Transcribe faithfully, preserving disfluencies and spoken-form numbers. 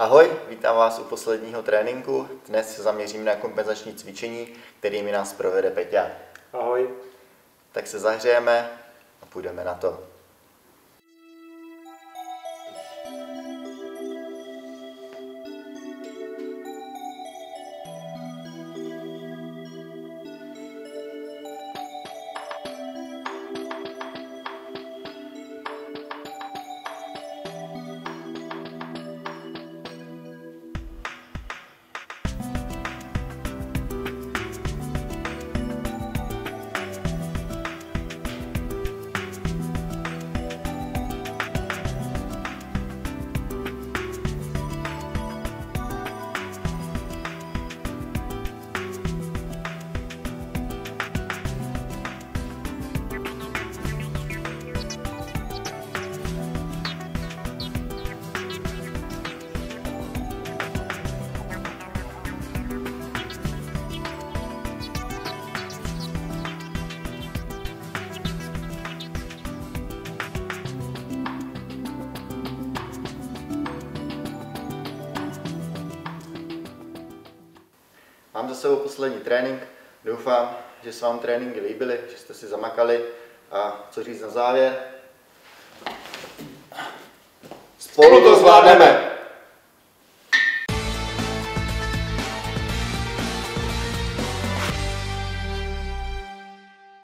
Ahoj, vítám vás u posledního tréninku. Dnes se zaměřím na kompenzační cvičení, kterými nás provede Peťa. Ahoj. Tak se zahřejeme a půjdeme na to. Mám za sebou poslední trénink. Doufám, že se vám tréninky líbily, že jste si zamakali. A co říct na závěr? Spolu to zvládneme!